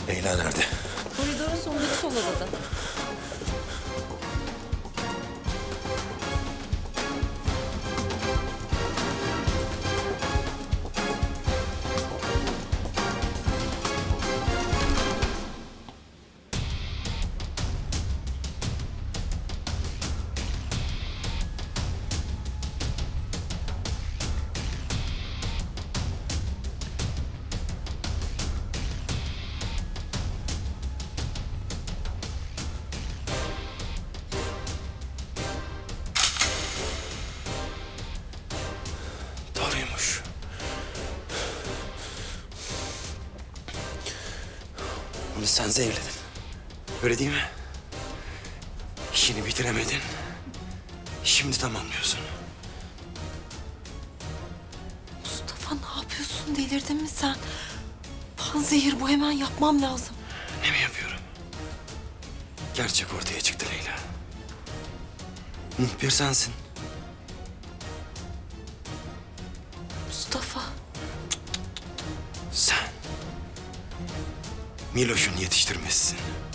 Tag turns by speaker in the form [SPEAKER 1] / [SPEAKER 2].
[SPEAKER 1] Leyla nerede?
[SPEAKER 2] Koridorun sonundaki sol odada.
[SPEAKER 1] Doğruymuş. Onu sen zehirledin. Öyle değil mi? İşini bitiremedin. Şimdi tamamlıyorsun.
[SPEAKER 3] Mustafa ne yapıyorsun? Delirdin mi sen? Panzehir bu, hemen yapmam lazım.
[SPEAKER 1] Ne mi yapıyorum? Gerçek ortaya çıktı Leyla. Muhbir sensin.
[SPEAKER 3] Mustafa.
[SPEAKER 1] Sen. Miloş'un yetiştirmesisin.